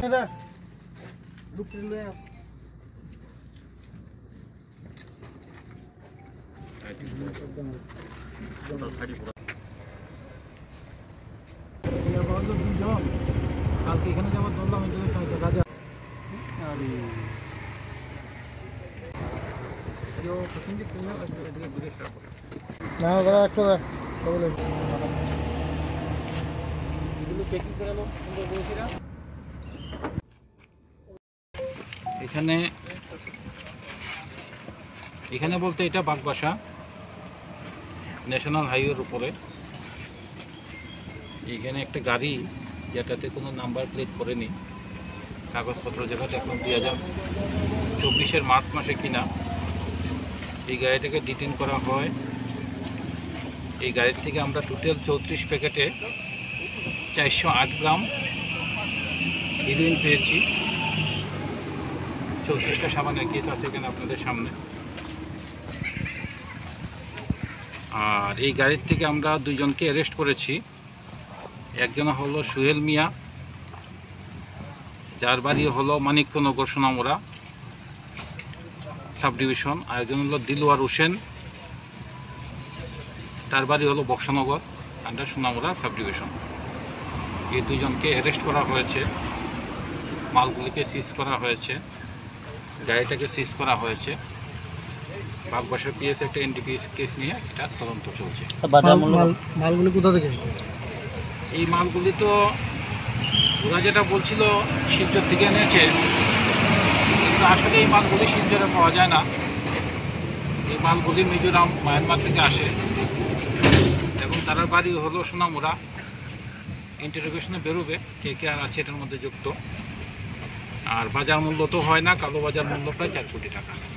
কালকে এখানে যাবার ধরলাম রাজা এখানে বলতে এটা বাগবাসা ন্যাশনাল হাইওয়ের উপরে। এখানে একটা গাড়ি যেটাতে কোনো নাম্বার প্লেট করেনি, কাগজপত্র যেটাতে এখন 2024-এর মার্চ মাসে কিনা, এই গাড়িটাকে ডিটেইন করা হয়। এই গাড়ির থেকে আমরা টোটাল 34 প্যাকেটে 408 গ্রাম হিরোইন পেয়েছি। 34টা সাবানের কেস আছে এখানে আপনাদের সামনে। আর এই গাড়ির থেকে আমরা দুইজনকে অ্যারেস্ট করেছি। একজন হলো সোহেল মিয়া, যার বাড়ি হলো মানিকনগর সোনামুড়া সাব ডিভিশন। আর একজন হলো দিলওয়ার হোসেন, তার বাড়ি হলো Boxanagar under Sonamura subdivision. এই দুইজনকে অ্যারেস্ট করা হয়েছে, মালগুলিকে সিজ করা হয়েছে, গাড়িটাকে সিজ করা হয়েছে। বাগবাসা পিএস একটা এনডিপিএস কেস নিয়ে এটা তদন্ত চলছে। মালগুলি কোথা থেকে? এই মালগুলি তো ওরা যেটা বলছিল শিলচর থেকে এনেছে, কিন্তু আসলে এই মালগুলি শিলচরে পাওয়া যায় না। এই মালগুলি মিজোরাম, মায়ানমার থেকে আসে এবং তার বাড়ি হলো সোনামুড়া। ইন্টারোগেশনে বেরোবে কে কে আর আছে এটার মধ্যে যুক্ত। আর বাজার মূল্য তো হয় না, কালো বাজার মূল্য প্রায় 4 কোটি টাকা।